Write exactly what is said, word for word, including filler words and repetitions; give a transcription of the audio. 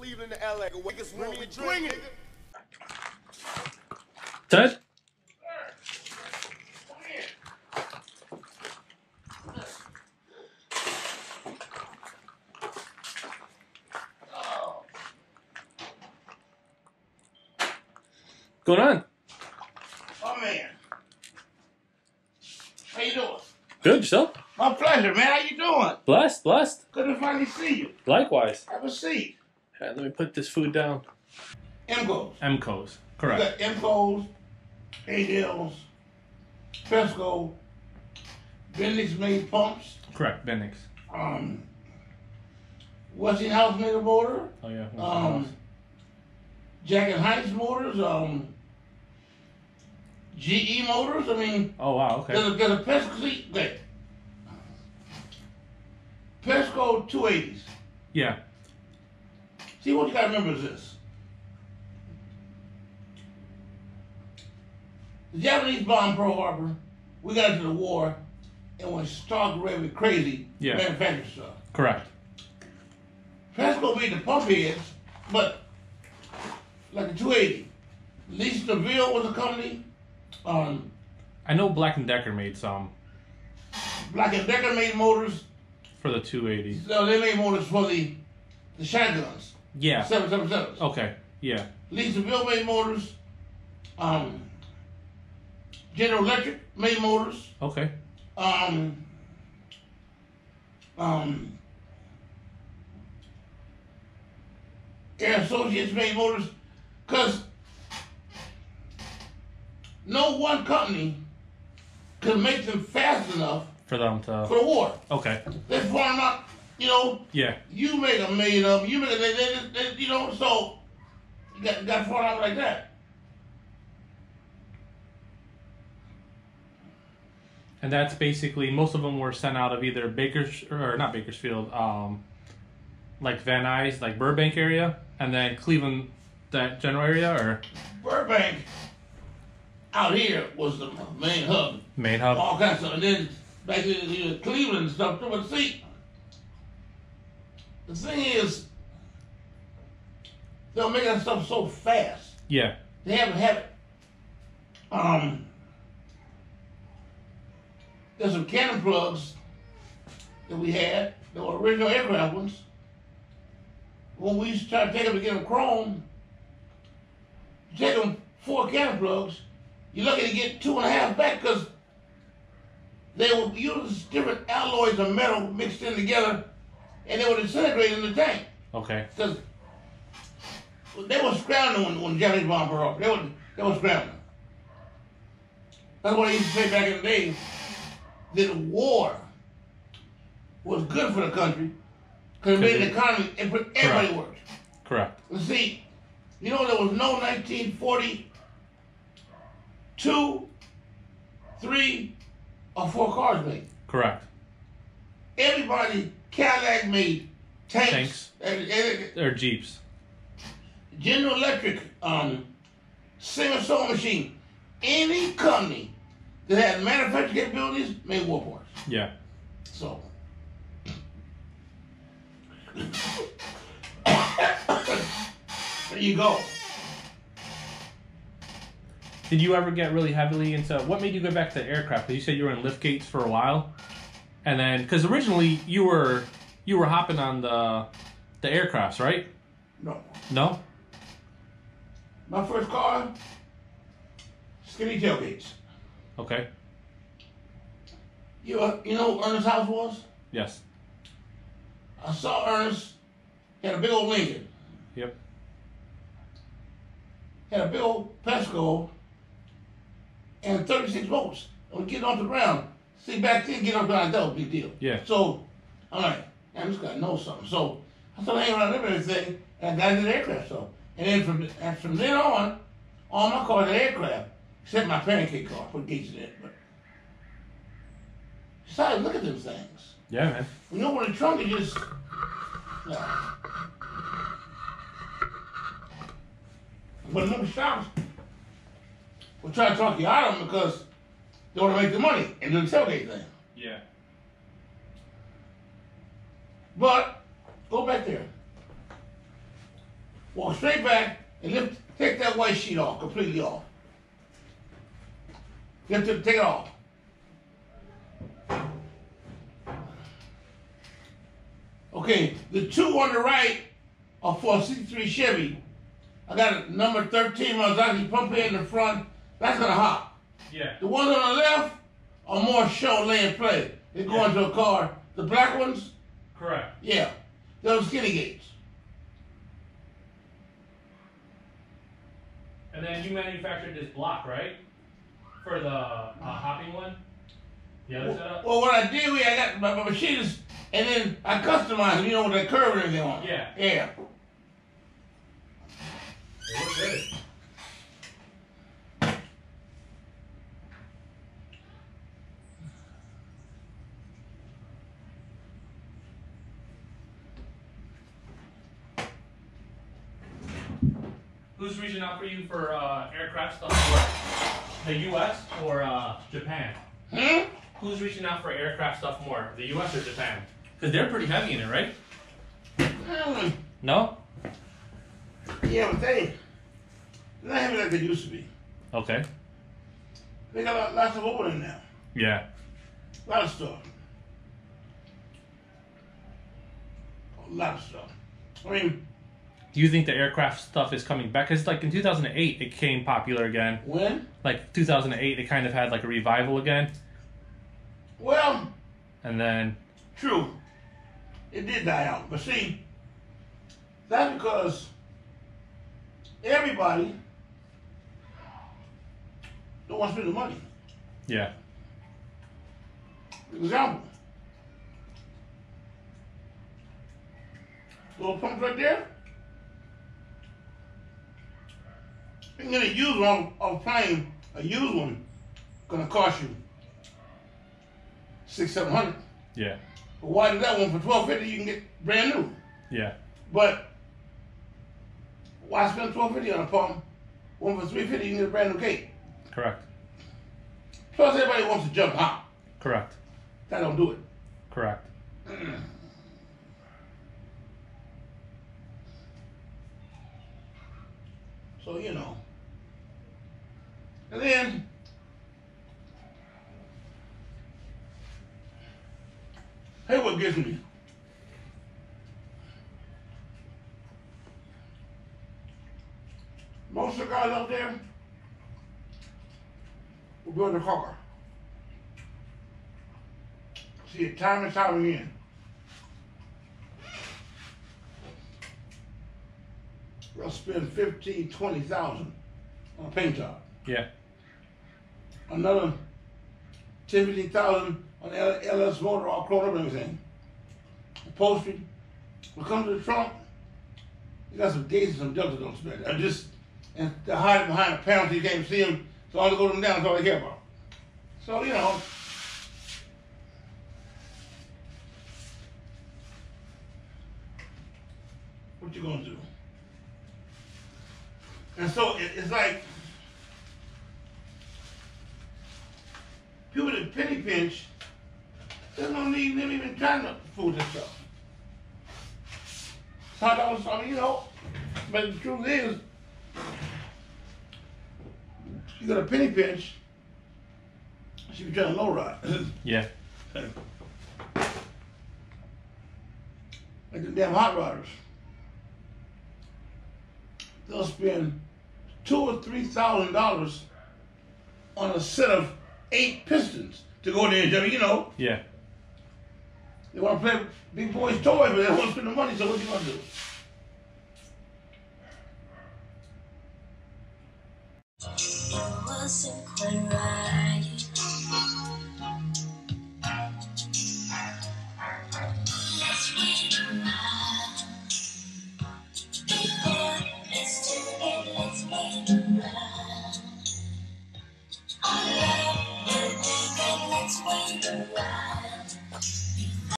Cleveland to L A. Wake us when we bring it. Ted? What's going on? Oh man. How you doing? Good, yourself? My pleasure, man. How you doing? Blessed, blessed. Good to finally see you. Likewise. Have a seat. Yeah, let me put this food down. M C Os. M C Os, We correct. got M C Os, A Ls, Pesco, Bendix made pumps, Correct, Bendix. um, Westinghouse made a motor, Oh yeah. um, Jack and Heinz motors, um, G E motors. I mean, Oh wow, okay. there's a, there's a Pesco, see, okay. Pesco two eighties. Yeah. See, what you gotta remember is this. The Japanese bombed Pearl Harbor. We got into the war, and when stark red crazy, Yeah. manufactured stuff. Correct. Pesco made the pump heads, but like the two eighty. Lee DeVille was a company. Um, I know Black and Decker made some Black and Decker made motors. for the two eighty. So they made motors for the the shotguns. Yeah. Seven seven sevens. Okay. Yeah. Lee DeVille made motors. Um, General Electric made motors. Okay. Um, um, Air Associates made motors, because no one company could make them fast enough For them to. for the war. Okay. They farm out, you know, Yeah. you make a million of them, you make a, they, they, they, you know, so you got, got farm out like that. And that's basically, most of them were sent out of either Bakers or not Bakersfield, um, like Van Nuys, like Burbank area, and then Cleveland, that general area, or Burbank out here was the main hub. main hub. All kinds of stuff. And then back in you know, Cleveland and stuff too. But see, the thing is, they'll make that stuff so fast. Yeah. They haven't had it. Um, there's some cannon plugs that we had that were original aircraft ones. When we used to try to take them to get them chrome, you take them four cannon plugs, you're lucky to get two and a half back because they would use different alloys of metal mixed in together and they would disintegrate in the tank. Okay. Because they were scrounging when, when the Japanese bombed Pearl Harbor. They were, they were scrounging. That's what I used to say back in the day, that war was good for the country because it made the economy, and put everybody Correct. worked. Correct. You see, you know there was no nineteen forty-two, three, or four cars made. Correct. Everybody, Cadillac made tanks, Tanks. And, and, Or Jeeps. General Electric, um, Singer sewing machine, any company that had manufacturing capabilities made war parts. Yeah. So, there you go. Did you ever get really heavily into, what made you go back to aircraft? Because you said you were in lift gates for a while, and then because originally you were you were hopping on the the aircrafts, right? No. No. My first car, skinny tailgates. Okay. You, uh, you know who Ernest's house was? Yes. I saw Ernest, he had a big old Lincoln. Yep. Had a big old Pesco and thirty-six volts. And we get off the ground. See, back then, getting off the ground, that was a big deal. Yeah. So, I'm like, man, this guy knows something. So, I started hanging around him and everything, and I got into the aircraft stuff. And then from, and from then on, all my cars are aircraft, except my pancake car, put gates in it. But besides, look at them things. Yeah, man. You know, when the trunk is just, yeah. But them shops will try to talk you out of them because they want to make the money and do the tailgate thing. Yeah. But, go back there. walk straight back and lift, take that white sheet off, completely off. Lift it, take it off. Okay, the two on the right are for a sixty-three Chevy. I got a number thirteen Maserati pump head in the front. That's gonna hop. Yeah. The ones on the left are more show, lay, and play. They go Yeah. into a car. The black ones, Correct. yeah, those skinny gates. And then you manufactured this block, right? For the uh, hopping one? The other setup? Well, what I did, we I got my, my machines, and then I customized them, you know, with that curve and everything on it. Yeah. Yeah. It looks good. Who's reaching out for you for uh, aircraft stuff? Where? The U S or uh, Japan? Hmm? Who's reaching out for aircraft stuff more? The U S or Japan? Because they're pretty heavy in it, right? Mm. No? Yeah, but they, they're not heavy like they used to be. Okay. They got lot- lots of opening now. Yeah. A lot of stuff. A lot of stuff. I mean, Do you think the aircraft stuff is coming back? Because like in two thousand eight, it became popular again. when? Like two thousand eight, it kind of had like a revival again. Well, And then, true. It did die out. But see, that's because everybody don't want to spend the money. yeah. Example. Little pump right there. You can get a used one off a plane, a used one, gonna cost you six, seven hundred. Yeah. But why do that one for twelve fifty? You can get brand new. Yeah. But why spend twelve fifty on a pump? One for three fifty, you can get a brand new gate. Correct. Plus, everybody wants to jump hop. Correct. That don't do it. Correct. So you know. And then hey, what gets me? Most of the guys out there will build a car. See it time and time again. They'll spend fifteen, twenty thousand on a paint job. Yeah. Another ten, fifteen thousand on the L S motor, all chrome up and everything. Upholstery. When it comes to the trunk, you got some gates and some delta don't spend. I just and they're hiding behind a panel so you can't see them. So all they go them down is all they care about. So you know. What you gonna do? And so it, it's like people that penny pinch, there's no need them even trying to food this stuff. Five dollars, I mean, you know, but the truth is, you got a penny pinch, she be trying to low ride. Yeah. Like the damn hot rodders. They'll spend two or three thousand dollars on a set of eight pistons to go there. You know, Yeah. they want to play big boys' toys, but they don't want to spend the money. So what you gonna do? It wasn't quite right.